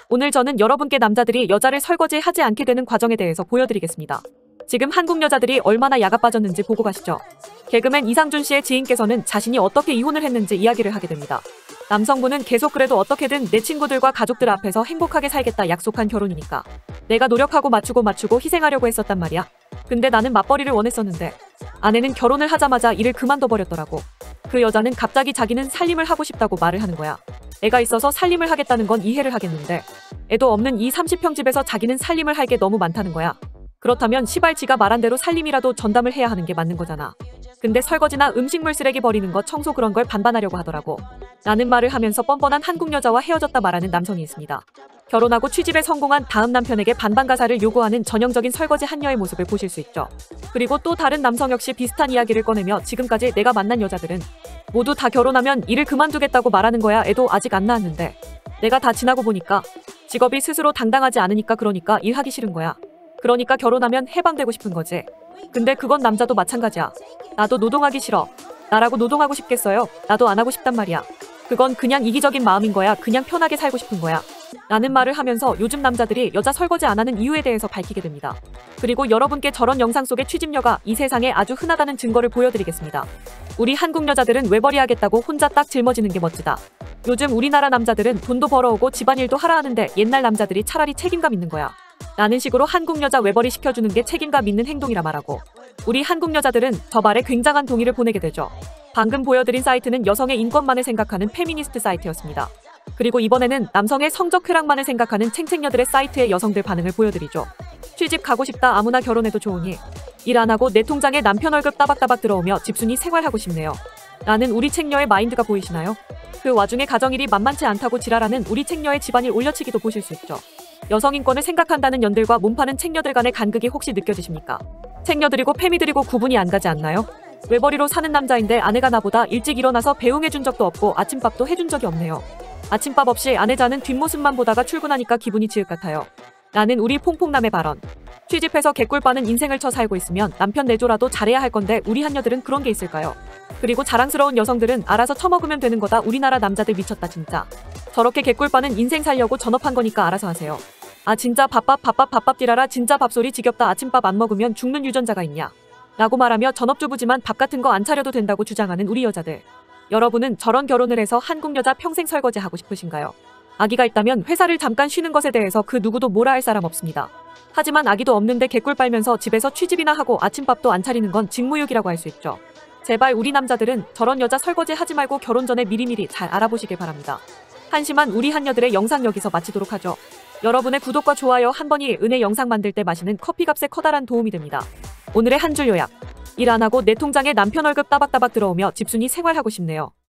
오늘 저는 여러분께 남자들이 여자를 설거지하지 않게 되는 과정에 대해서 보여드리겠습니다. 지금 한국 여자들이 얼마나 야가 빠졌는지 보고 가시죠. 개그맨 이상준 씨의 지인께서는 자신이 어떻게 이혼을 했는지 이야기를 하게 됩니다. 남성분은 계속 그래도 어떻게든 내 친구들과 가족들 앞에서 행복하게 살겠다 약속한 결혼이니까 내가 노력하고 맞추고 희생하려고 했었단 말이야. 근데 나는 맞벌이를 원했었는데 아내는 결혼을 하자마자 일을 그만둬버렸더라고. 그 여자는 갑자기 자기는 살림을 하고 싶다고 말을 하는 거야. 애가 있어서 살림을 하겠다는 건 이해를 하겠는데 애도 없는 이 30평 집에서 자기는 살림을 할 게 너무 많다는 거야. 그렇다면 시발 지가 말한 대로 살림이라도 전담을 해야 하는 게 맞는 거잖아. 근데 설거지나 음식물 쓰레기 버리는 거 청소 그런 걸 반반하려고 하더라고. 라는 말을 하면서 뻔뻔한 한국 여자와 헤어졌다 말하는 남성이 있습니다. 결혼하고 취직에 성공한 다음 남편에게 반반 가사를 요구하는 전형적인 설거지 한녀의 모습을 보실 수 있죠. 그리고 또 다른 남성 역시 비슷한 이야기를 꺼내며 지금까지 내가 만난 여자들은 모두 다 결혼하면 일을 그만두겠다고 말하는 거야. 애도 아직 안 낳았는데 내가 다 지나고 보니까 직업이 스스로 당당하지 않으니까 그러니까 일하기 싫은 거야. 그러니까 결혼하면 해방되고 싶은 거지. 근데 그건 남자도 마찬가지야. 나도 노동하기 싫어. 나라고 노동하고 싶겠어요? 나도 안 하고 싶단 말이야. 그건 그냥 이기적인 마음인 거야. 그냥 편하게 살고 싶은 거야. 라는 말을 하면서 요즘 남자들이 여자 설거지 안 하는 이유에 대해서 밝히게 됩니다. 그리고 여러분께 저런 영상 속의 취집녀가 이 세상에 아주 흔하다는 증거를 보여드리겠습니다. 우리 한국 여자들은 외벌이 하겠다고 혼자 딱 짊어지는 게 멋지다. 요즘 우리나라 남자들은 돈도 벌어오고 집안일도 하라 하는데 옛날 남자들이 차라리 책임감 있는 거야. 라는 식으로 한국 여자 외벌이 시켜주는 게 책임감 있는 행동이라 말하고 우리 한국 여자들은 저 말에 굉장한 동의를 보내게 되죠. 방금 보여드린 사이트는 여성의 인권만을 생각하는 페미니스트 사이트였습니다. 그리고 이번에는 남성의 성적 쾌락만을 생각하는 챙챙녀들의 사이트의 여성들 반응을 보여드리죠. 취직 가고 싶다. 아무나 결혼해도 좋으니 일 안 하고 내 통장에 남편 월급 따박따박 들어오며 집순이 생활하고 싶네요. 라는 우리 챙녀의 마인드가 보이시나요? 그 와중에 가정일이 만만치 않다고 지랄하는 우리 챙녀의 집안일 올려치기도 보실 수 있죠. 여성 인권을 생각한다는 연들과 몸파는 챙녀들 간의 간극이 혹시 느껴지십니까? 챙녀들이고 페미들이고 구분이 안 가지 않나요? 외벌이로 사는 남자인데 아내가 나보다 일찍 일어나서 배웅해준 적도 없고 아침밥도 해준 적이 없네요. 아침밥 없이 아내 자는 뒷모습만 보다가 출근하니까 기분이 지읒 같아요. 라는 우리 퐁퐁남의 발언. 취집해서 개꿀 빠는 인생을 쳐 살고 있으면 남편 내조라도 잘해야 할 건데 우리 한여들은 그런 게 있을까요? 그리고 자랑스러운 여성들은 알아서 처먹으면 되는 거다. 우리나라 남자들 미쳤다 진짜. 저렇게 개꿀 빠는 인생 살려고 전업한 거니까 알아서 하세요. 아 진짜 밥밥 디라라 진짜 밥소리 지겹다. 아침밥 안 먹으면 죽는 유전자가 있냐? 라고 말하며 전업주부지만 밥 같은 거 안 차려도 된다고 주장하는 우리 여자들. 여러분은 저런 결혼을 해서 한국 여자 평생 설거지 하고 싶으신가요? 아기가 있다면 회사를 잠깐 쉬는 것에 대해서 그 누구도 뭐라 할 사람 없습니다. 하지만 아기도 없는데 개꿀 빨면서 집에서 취집이나 하고 아침밥도 안 차리는 건 직무유기라고 할 수 있죠. 제발 우리 남자들은 저런 여자 설거지 하지 말고 결혼 전에 미리미리 잘 알아보시길 바랍니다. 한심한 우리 한여들의 영상 여기서 마치도록 하죠. 여러분의 구독과 좋아요 한 번이 은혜 영상 만들 때 마시는 커피값에 커다란 도움이 됩니다. 오늘의 한 줄 요약. 일 안 하고 내 통장에 남편 월급 따박따박 들어오며 집순이 생활하고 싶네요.